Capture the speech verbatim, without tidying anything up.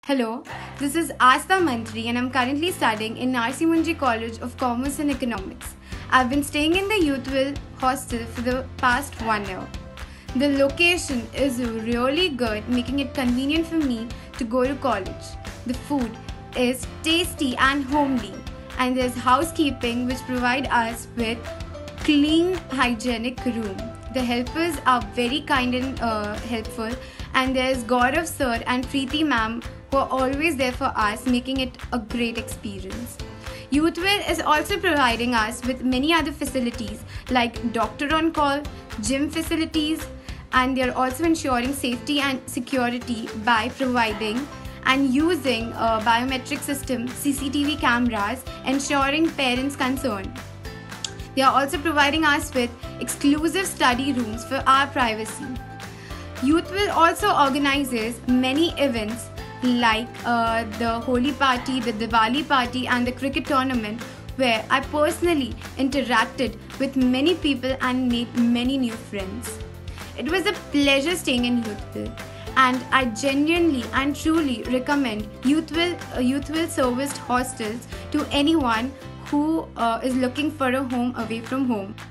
Hello, this is Asta Mantri and I'm currently studying in Narsi Munji College of Commerce and Economics. I've been staying in the Youthville hostel for the past one year. The location is really good, making it convenient for me to go to college. The food is tasty and homely, and there's housekeeping which provide us with clean, hygienic room. The helpers are very kind and uh, helpful, and there's Gaurav sir and Preeti ma'am who are always there for us, making it a great experience. Youthville is also providing us with many other facilities like doctor on call, gym facilities, and they are also ensuring safety and security by providing and using a biometric system, C C T V cameras, ensuring parents' consent. They are also providing us with exclusive study rooms for our privacy. Youthville also organizes many events like uh, the Holi party, the Diwali party and the cricket tournament, where I personally interacted with many people and made many new friends. It was a pleasure staying in Youthville, and I genuinely and truly recommend Youthville, uh, Youthville serviced hostels to anyone who uh, is looking for a home away from home.